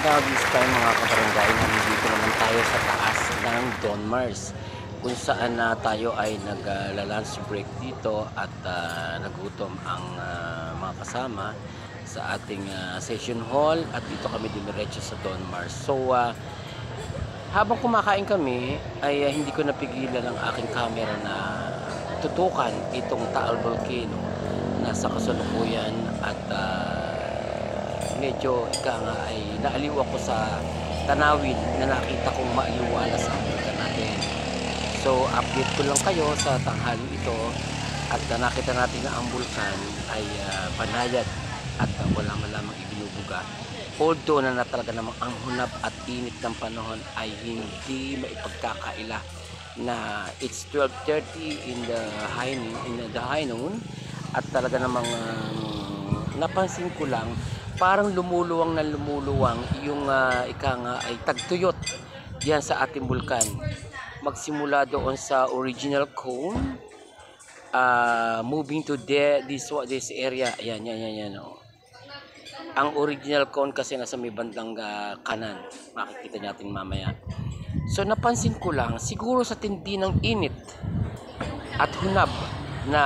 Now this time mga kabarangay, nandito naman tayo sa taas ng Don Mars kung saan tayo ay nagla-lunch break dito at nagutom ang mga kasama sa ating session hall at dito kami dumiretso sa Don Mars. So habang kumakain kami ay hindi ko napigilan ang aking camera na tutukan itong Taal Volcano na sa kasalukuyan at medyo ay naaliw ako sa tanawin na nakita kong maaliwalas ang bulkan natin. So update ko lang kayo sa tanghali ito at nakita natin na ang bulkan ay panayad at wala man lamang ibinubuga. Although na talaga namang ang hunab at init ng panahon ay hindi maipagkakaila na it's 12:30 in the high noon at talaga namang napansin ko lang parang lumuluwang yung ay tagtuyot diyan sa ating bulkan. Magsimula doon sa original cone, moving to this area. Yan. Oh. Ang original cone kasi nasa may bandang kanan. Makikita natin mamaya. So napansin ko lang, siguro sa tindi ng init at hunab na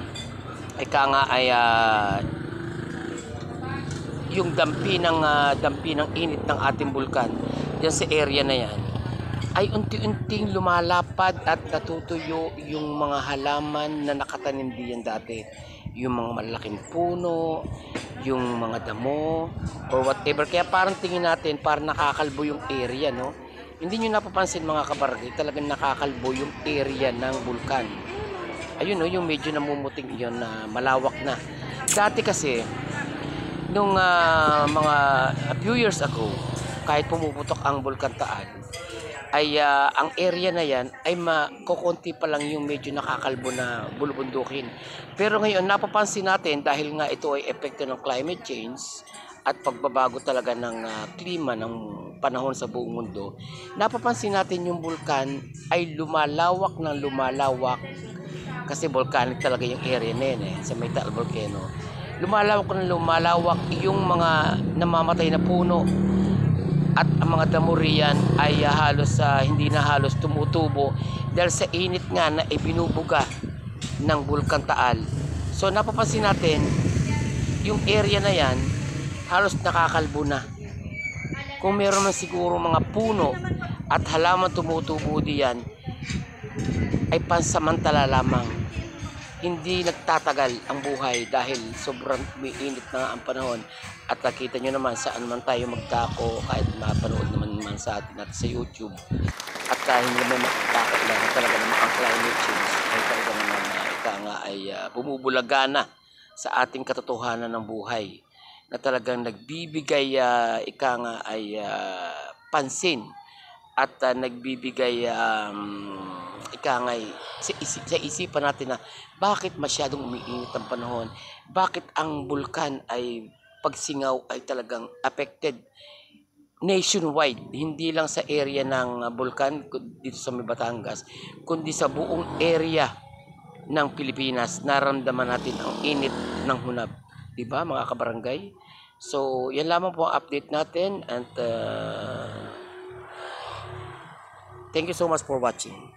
yung dampi ng init ng ating bulkan diyan sa area na yan ay unti-unting lumalapad at natutuyo yung mga halaman na nakatanim diyan dati, yung mga malaking puno, yung mga damo or whatever. Kaya parang tingin natin parang nakakalbo yung area, no? Hindi nyo napapansin mga kabarangay, talagang nakakalbo yung area ng bulkan. Ayun, no, yung medyo namumuting yun na malawak na. Dati kasi nung mga few years ago, kahit pumuputok ang Bulkan Taal, ay ang area na yan ay kukunti pa lang yung medyo nakakalbo na bulubundukin. Pero ngayon napapansin natin dahil nga ito ay epekto ng climate change at pagbabago talaga ng klima ng panahon sa buong mundo, napapansin natin yung bulkan ay lumalawak kasi volcanic talaga yung area na yan sa may Taal Volcano. Lumalawak yung mga namamatay na puno at ang mga damo riyan ay hindi na halos tumutubo dahil sa init nga na ibinubuga ng Bulkan Taal. So napapansin natin yung area na yan halos nakakalbo na. Kung meron man siguro mga puno at halaman tumutubo diyan ay pansamantala lamang. Hindi nagtatagal ang buhay dahil sobrang umiinit na ang panahon at nakita nyo naman saan man tayo magdako kahit mapanood naman sa atin at sa YouTube at hindi naman makikailan talaga naman ang climate change ay talaga naman bumubulaga na sa ating katotohanan ng buhay na talagang nagbibigay pansin at nagbibigay sa isipan natin na bakit masyadong umiinit ang panahon, bakit ang bulkan ay pagsingaw ay talagang affected nationwide, hindi lang sa area ng bulkan dito sa Batangas, kundi sa buong area ng Pilipinas. Naramdaman natin ang init ng hunab, di ba mga kabarangay? So yan lamang po ang update natin and thank you so much for watching.